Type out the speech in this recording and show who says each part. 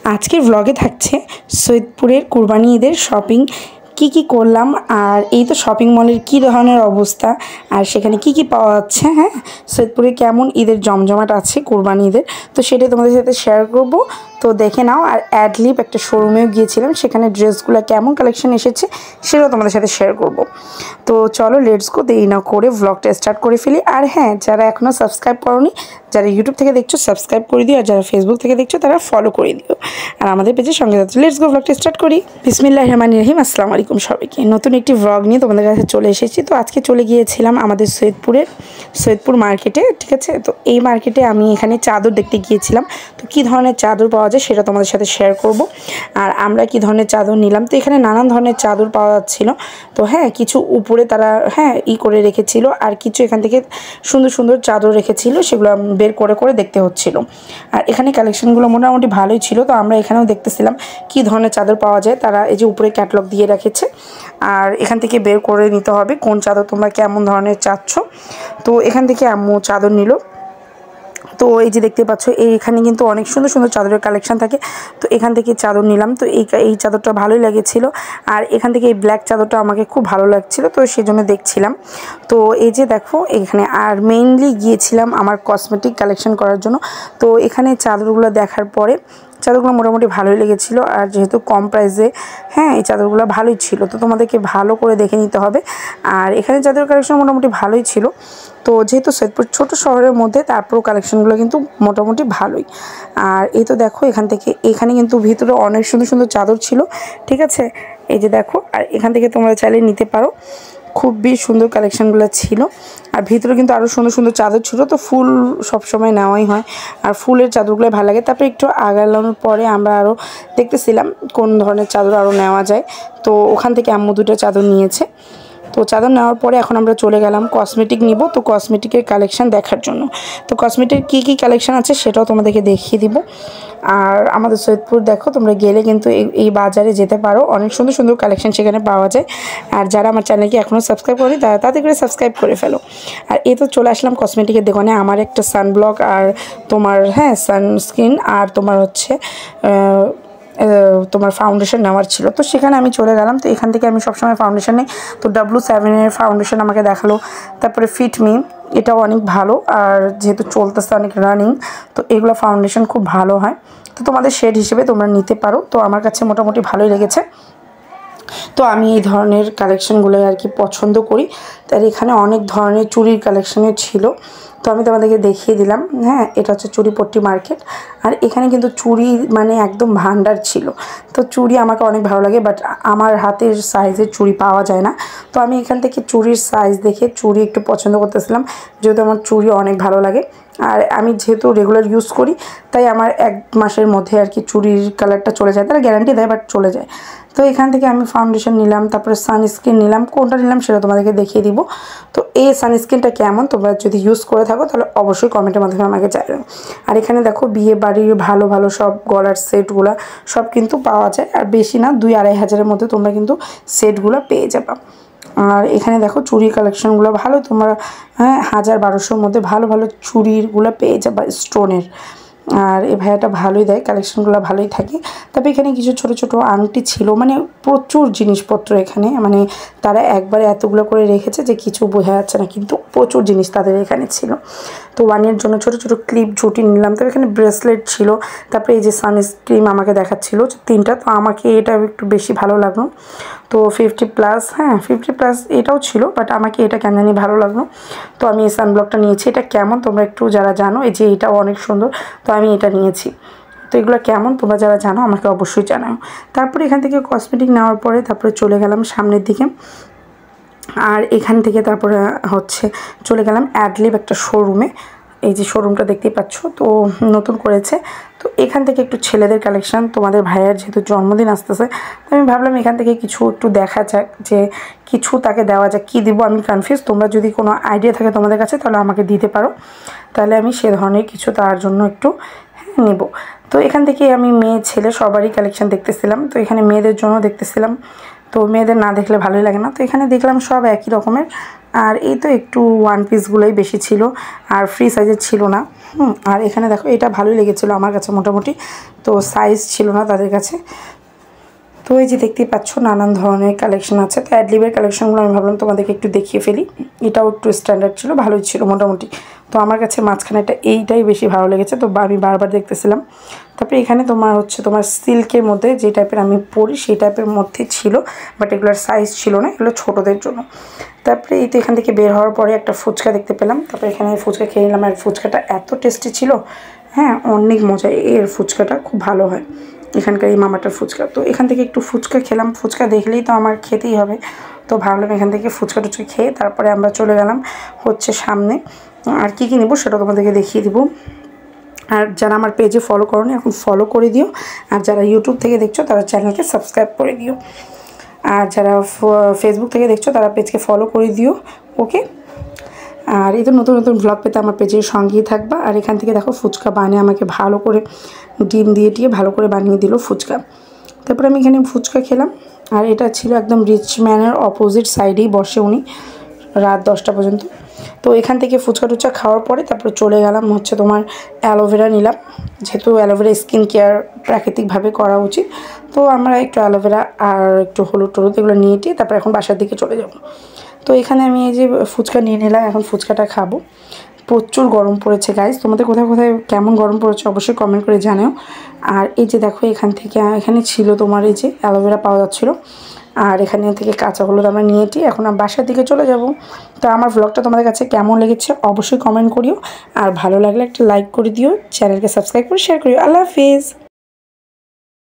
Speaker 1: আজকের ব্লগে থাকছে সৈয়দপুরের কুরবানি ঈদের শপিং কি করলাম আর এই তো শপিং মলের কী ধরনের অবস্থা আর সেখানে কি পাওয়া যাচ্ছে। হ্যাঁ, সৈয়দপুরে কেমন ঈদের জমজমাট আছে কুরবানি ঈদের, তো সেটাই তোমাদের সাথে শেয়ার করব। তো দেখে নাও। আর অ্যাডলিপ একটা শোরুমেও গিয়েছিলাম, সেখানে ড্রেসগুলো কেমন কালেকশন এসেছে সেটাও তোমাদের সাথে শেয়ার করব। তো চলো লেটস গো, দেরি না করে ব্লগটা স্টার্ট করে ফেলি। আর হ্যাঁ, যারা এখনও সাবস্ক্রাইব করোনি, যারা ইউটিউব থেকে দেখছো সাবস্ক্রাইব করে দিও, আর যারা ফেসবুক থেকে দেখছো তারা ফলো করে দিও, আর আমাদের পেজের সঙ্গে যাচ্ছে। লেটস গো, ব্লগটা স্টার্ট করি। বিসমিল্লাহির রহমানির রহিম। আসসালামু আলাইকুম সবাইকে। নতুন একটি ব্লগ নিয়ে তোমাদের কাছে চলে এসেছি। তো আজকে চলে গিয়েছিলাম আমাদের সৈয়দপুর মার্কেটে, ঠিক আছে। তো এই মার্কেটে আমি এখানে চাদর দেখতে গিয়েছিলাম। তো কী ধরনের চাদর পাওয়া যায় সেটা তোমাদের সাথে শেয়ার করব, আর আমরা কী ধরনের চাদর নিলাম। তো এখানে নানান ধরনের চাদর পাওয়া যাচ্ছিলো। তো হ্যাঁ, কিছু উপরে তারা করে রেখেছিল, আর কিছু এখান থেকে সুন্দর সুন্দর চাদর রেখেছিল, সেগুলো বের করে দেখতে হচ্ছিল। আর এখানে কালেকশনগুলো মোটামুটি ভালোই ছিল। তো আমরা এখানেও দেখতেছিলাম কী ধরনের চাদর পাওয়া যায়। তারা এই যে উপরে ক্যাটালগ দিয়ে রেখেছে, আর এখান থেকে বের করে নিতে হবে কোন চাদর তোমরা কেমন ধরনের চাচ্ছ। তো এখান থেকে আম্মু চাদর নিল। তো এই যে দেখতে পাচ্ছ, এইখানে কিন্তু অনেক সুন্দর সুন্দর চাদরের কালেকশন থাকে। তো এখান থেকে চাদর নিলাম। তো এই চাদরটা ভালোই লেগেছিল, আর এখান থেকে এই ব্ল্যাক চাদরটা আমাকে খুব ভালো লাগছিল, তো সেই জন্য দেখছিলাম। তো এই যে দেখো এখানে, আর মেইনলি গিয়েছিলাম আমার কসমেটিক কালেকশন করার জন্য। তো এখানে চাদরগুলো দেখার পরে চাদরগুলো মোটামুটি ভালোই লেগেছিলো, আর যেহেতু কম প্রাইসে এই চাদরগুলো ভালোই ছিল। তো তোমাদেরকে ভালো করে দেখে নিতে হবে। আর এখানে চাদর কালেকশন মোটামুটি ভালোই ছিল। তো যেহেতু সৈয়দপুর ছোটো শহরের মধ্যে, তারপরেও কালেকশনগুলো কিন্তু মোটামুটি ভালোই। আর এই তো দেখো এখানে কিন্তু ভিতরে অনেক সুন্দর সুন্দর চাদর ছিল, ঠিক আছে। এই যে দেখো, আর এখান থেকে তোমরা চাইলে নিতে পারো। খুবই সুন্দর কালেকশনগুলো ছিল, আর ভিতরে কিন্তু আরও সুন্দর সুন্দর চাদর ছিল। তো ফুল সবসময় নেওয়াই হয়, আর ফুলের চাদরগুলোই ভালো লাগে। তারপরে একটু আগানোর পরে আমরা আরও দেখতেছিলাম কোন ধরনের চাদর আরও নেওয়া যায়। তো ওখান থেকে আম্মু দুটো চাদর নিয়েছে। তো চাদর নেওয়ার পরে এখন আমরা চলে গেলাম কসমেটিক নিব, তো কসমেটিকের কালেকশন দেখার জন্য। তো কসমেটিক কী কালেকশন আছে সেটাও তোমাদেরকে দেখিয়ে দিব। আর আমাদের সৈয়দপুর দেখো, তোমরা গেলে কিন্তু এই বাজারে যেতে পারো, অনেক সুন্দর সুন্দর কালেকশন সেখানে পাওয়া যায়। আর যারা আমার চ্যানেলকে এখনও সাবস্ক্রাইব করেনি তারা তাড়াতাড়ি করে সাবস্ক্রাইব করে ফেলো। আর এই তো চলে আসলাম কসমেটিকের দোকানে। আমার একটা সানব্লক আর তোমার সানস্ক্রিন আর তোমার ফাউন্ডেশন নেওয়ার ছিল। তো সেখানে আমি চলে গেলাম। তো এখান থেকে আমি সবসময় ফাউন্ডেশন নিই। তো W7-এর ফাউন্ডেশন আমাকে দেখালো। তারপরে ফিটমি, এটাও অনেক ভালো, আর যেহেতু চলতেছে অনেক রানিং, তো এগুলো ফাউন্ডেশন খুব ভালো হয়। তো তোমাদের শেড হিসেবে তোমরা নিতে পারো। তো আমার কাছে মোটামুটি ভালোই লেগেছে। তো আমি এই ধরনের কালেকশনগুলো আর কি পছন্দ করি। তার এখানে অনেক ধরনের চুড়ির কালেকশনও ছিল। তো আমি তোমাদেরকে দেখিয়ে দিলাম। এটা হচ্ছে চুড়িপট্টি মার্কেট, আর এখানে কিন্তু চুড়ি মানে একদম ভান্ডার ছিল। তো চুড়ি আমাকে অনেক ভালো লাগে, বাট আমার হাতের সাইজের চুড়ি পাওয়া যায় না। তো আমি এখান থেকে চুড়ির সাইজ দেখে চুড়ি একটু পছন্দ করতেছিলাম, যেহেতু আমার চুড়ি অনেক ভালো লাগে। আর আমি যেহেতু রেগুলার ইউজ করি, তাই আমার 1 মাসের মধ্যে আর কি চুড়ির কালারটা চলে যায়। তারা গ্যারান্টি দেয়, বাট চলে যায়। তো এখান থেকে আমি ফাউন্ডেশন নিলাম, তারপরে সানস্ক্রিন নিলাম। কোনটা নিলাম সেটা তোমাদেরকে দেখিয়ে দিব। তো এই সানস্ক্রিনটা কেমন, তোমরা যদি ইউজ করে থাকো তাহলে অবশ্যই কমেন্টের মাধ্যমে আমাকে জানাবে। আর এখানে দেখো বিয়ে বাড়ির ভালো ভালো সব গলার সেটগুলো সব কিন্তু পাওয়া যায়, আর বেশি না, 2-2.5 হাজারের মধ্যে তোমরা কিন্তু সেটগুলো পেয়ে যাবে। আর এখানে দেখো চুড়ির কালেকশনগুলো ভালো, তোমরা 1000-1200-র মধ্যে ভালো ভালো চুড়িরগুলো পেয়ে যাবে স্টোনের। আর এই ভাইয়াটা ভালোই দেয়, কালেকশনগুলো ভালোই থাকে। তবে এখানে কিছু ছোট ছোট আংটি ছিল, মানে প্রচুর জিনিসপত্র এখানে, মানে তারা একবারে এতগুলো করে রেখেছে যে কিছু বোঝা যাচ্ছে না, কিন্তু প্রচুর জিনিস তাদের এখানে ছিল। তো ওয়ানের জন্য ছোট ছোট ক্লিপ ঝুটি নিলাম। তো এখানে ব্রেসলেট ছিল। তারপরে এই যে সানস্ক্রিন আমাকে দেখাচ্ছিল 3টা। তো আমাকে এটা একটু বেশি ভালো লাগলো। তো 50+ এটাও ছিল, বাট আমাকে এটা কেন জানি ভালো লাগলো। তো আমি এই সানব্লকটা নিয়েছি। এটা কেমন তোমরা একটু যারা জানো, এই যে এটাও অনেক সুন্দর, তো আমি এটা নিয়েছি। তো এগুলো কেমন তোমরা যারা জানো আমাকে অবশ্যই জানাও। তারপরে এখান থেকে কসমেটিক নেওয়ার পরে তারপরে চলে গেলাম সামনের দিকে। আর এখান থেকে তারপরে চলে গেলাম অ্যাডলিপ একটা শোরুমে। এই যে শোরুমটা দেখতেই পাচ্ছ, তো নতুন করেছে। তো এখান থেকে একটু ছেলেদের কালেকশান, তোমাদের ভাইয়ের যেহেতু জন্মদিন আসতেছে, তো আমি ভাবলাম এখান থেকে কিছু একটু দেখা যাক, যে কিছু তাকে দেওয়া যাক। কী দিব আমি কনফিউজ। তোমরা যদি কোনো আইডিয়া থাকে তোমাদের কাছে তাহলে আমাকে দিতে পারো, তাহলে আমি সে ধরনের কিছু তার জন্য একটু নেব। তো এখান থেকে আমি মেয়ে ছেলে সবারই কালেকশান দেখতেছিলাম। তো এখানে মেয়েদের জন্য দেখতেছিলাম, তো মেয়েদের না দেখলে ভালোই লাগে না। তো এখানে দেখলাম সব একই রকমের। আর এই তো একটু ওয়ান পিসগুলোই বেশি ছিল, আর ফ্রি সাইজের ছিল না। আর এখানে দেখো এটা ভালোই লেগেছিলো আমার কাছে মোটামুটি, তো সাইজ ছিল না তাদের কাছে। তো এই যে দেখতেই পাচ্ছ নানান ধরনের কালেকশন আছে। তো অ্যাডলিবের কালেকশনগুলো আমি ভাবলাম তোমাদেরকে একটু দেখিয়ে ফেলি। এটাও একটু স্ট্যান্ডার্ড ছিল, ভালোই ছিল মোটামুটি। তো আমার কাছে মাঝখানেটা এইটাই বেশি ভালো লেগেছে, তো আমি বারবার দেখতেছিলাম। তারপরে এখানে তোমার সিল্কের মধ্যে যে টাইপের আমি পরি সেই টাইপের মধ্যে ছিল, বাট এগুলোর সাইজ ছিল না, এগুলো ছোটোদের জন্য। তারপরে এই তো এখান থেকে বের হওয়ার পরে একটা ফুচকা দেখতে পেলাম। তারপরে এখানে ফুচকা খেয়ে নিলাম, আর ফুচকাটা এত টেস্টি ছিল, হ্যাঁ অনেক মজা। এর ফুচকাটা খুব ভালো হয় এখানকার এই মামাটার ফুচকা। তো এখান থেকে একটু ফুচকা খেলাম, ফুচকা দেখলেই তো আমার খেতেই হবে, তো ভাবলাম এখান থেকে ফুচকা টুচকা খেয়ে তারপরে আমরা চলে গেলাম সামনে। আর কী নেবো সেটা তোমাদেরকে দেখিয়ে দিব। আর যারা আমার পেজে ফলো করোনি এখন ফলো করে দিও, আর যারা ইউটিউব থেকে দেখছো তারা চ্যানেলকে সাবস্ক্রাইব করে দিও, আর যারা ফেসবুক থেকে দেখছো তারা পেজকে ফলো করে দিও। ওকে, আর এই তো নতুন নতুন ব্লগ পেতে আমার পেজের সঙ্গেই থাকবা। আর এখান থেকে দেখো ফুচকা বানিয়ে আমাকে ভালো করে ডিম দিয়ে ভালো করে বানিয়ে দিল ফুচকা। তারপরে আমি এখানে ফুচকা খেলাম। আর এটা ছিল একদম রিচ ম্যানের অপোজিট সাইডেই বসে উনি রাত 10টা পর্যন্ত। তো এখান থেকে ফুচকা টুচকা খাওয়ার পরে তারপরে চলে গেলাম তোমার অ্যালোভেরা নিলাম, যেহেতু অ্যালোভেরা স্কিন কেয়ার প্রাকৃতিকভাবে করা উচিত। তো আমরা একটু অ্যালোভেরা আর একটু হলুদ টলুদ এগুলো নিয়ে তারপর এখন বাসার দিকে চলে যাব। তো এখানে আমি এই যে ফুচকা নিয়ে নিলাম, এখন ফুচকাটা খাবো। প্রচুর গরম পড়েছে গাইস, তোমাদের কোথায় কোথায় কেমন গরম পড়েছে অবশ্যই কমেন্ট করে জানাও। আর এই যে দেখো এখানে ছিল তোমার এই যে অ্যালোভেরা পাওয়া যাচ্ছিলো, আর এখানে থেকে কাঁচা হলুদ আমরা এখন বাসার দিকে চলে যাব। তো আমার ব্লগটা তোমাদের কাছে কেমন লেগেছে অবশ্যই কমেন্ট করিও, আর ভালো লাগলে একটা লাইক করে দিও, চ্যানেলকে সাবস্ক্রাইব করে শেয়ার করিও। আল্লাহ হাফিজ।